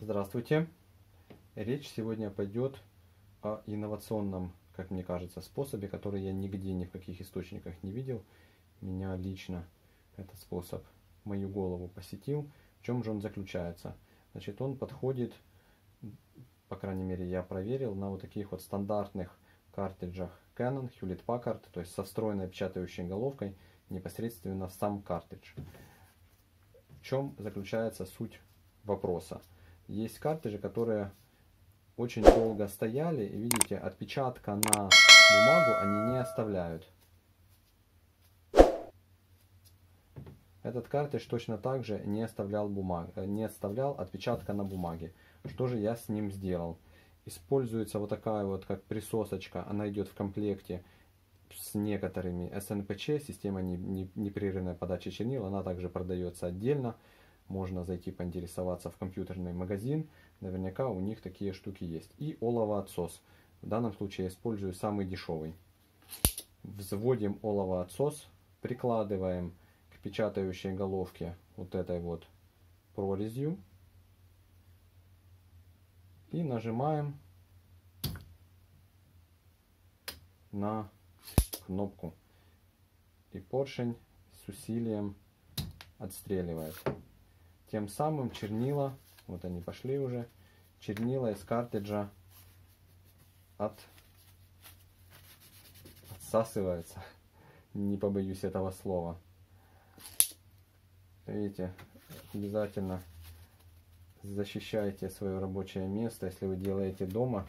Здравствуйте! Речь сегодня пойдет о инновационном, как мне кажется, способе, который я нигде, ни в каких источниках не видел. Меня лично этот способ, мою голову посетил. В чем же он заключается? Значит, он подходит, по крайней мере, я проверил, на вот таких вот стандартных картриджах Canon, Hewlett Packard, то есть со встроенной печатающей головкой непосредственно в сам картридж. В чем заключается суть вопроса? Есть картриджи, которые очень долго стояли, и видите, отпечатка на бумагу они не оставляют. Этот картридж точно так же не оставлял отпечатка на бумаге. Что же я с ним сделал? Используется вот такая вот как присосочка, она идет в комплекте с некоторыми СНПЧ, система непрерывной подачи чернил, она также продается отдельно. Можно зайти поинтересоваться в компьютерный магазин, наверняка у них такие штуки есть. И оловоотсос. В данном случае я использую самый дешевый. Взводим оловоотсос, прикладываем к печатающей головке вот этой вот прорезью и нажимаем на кнопку. И поршень с усилием отстреливает. Тем самым чернила, вот они пошли уже, чернила из картриджа отсасываются. Не побоюсь этого слова. Видите, обязательно защищайте свое рабочее место, если вы делаете дома.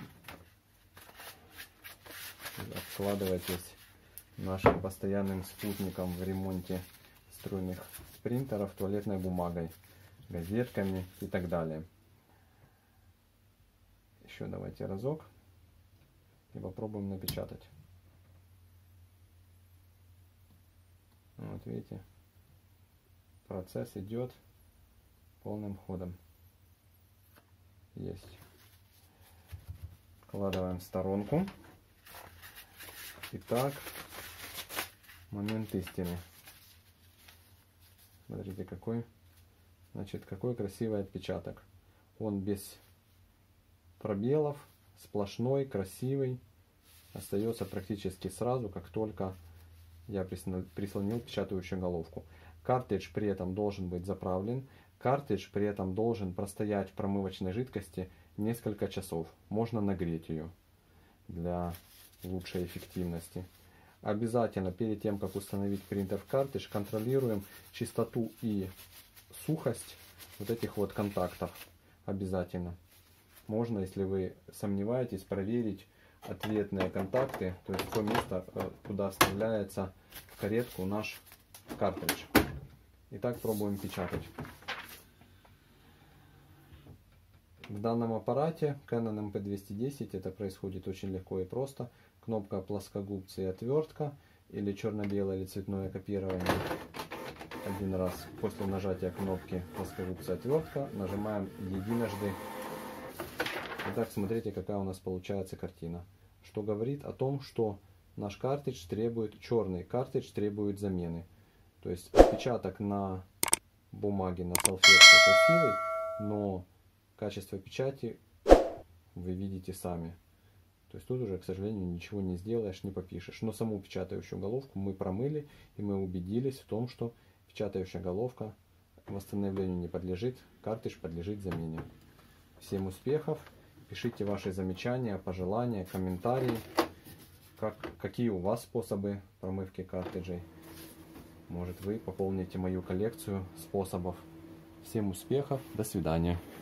Откладывайтесь нашим постоянным спутником в ремонте струйных принтеров, туалетной бумагой, газетками и так далее. Еще давайте разок и попробуем напечатать. Вот видите, процесс идет полным ходом. Есть. Вкладываем в сторонку. Итак, момент истины. Смотрите, какой красивый отпечаток. Он без пробелов, сплошной, красивый. Остается практически сразу, как только я прислонил печатающую головку. Картридж при этом должен быть заправлен. Картридж при этом должен простоять в промывочной жидкости несколько часов. Можно нагреть ее для лучшей эффективности. Обязательно перед тем, как установить принтер в картридж, контролируем чистоту и сухость вот этих вот контактов. Обязательно. Можно, если вы сомневаетесь, проверить ответные контакты, то есть то место, куда вставляется в каретку наш картридж. Итак, пробуем печатать. В данном аппарате Canon MP210 это происходит очень легко и просто. Кнопка плоскогубцы и отвертка, или черно-белое или цветное копирование. Один раз после нажатия кнопки плоскогубца отвертка нажимаем единожды. Итак, смотрите, какая у нас получается картина. Что говорит о том, что наш картридж требует, черный картридж требует замены. То есть отпечаток на бумаге, на салфетке красивый, но качество печати вы видите сами. То есть тут уже, к сожалению, ничего не сделаешь, не попишешь. Но саму печатающую головку мы промыли, и мы убедились в том, что печатающая головка восстановлению не подлежит, картридж подлежит замене. Всем успехов! Пишите ваши замечания, пожелания, комментарии. Какие у вас способы промывки картриджей. Может, вы пополните мою коллекцию способов. Всем успехов! До свидания!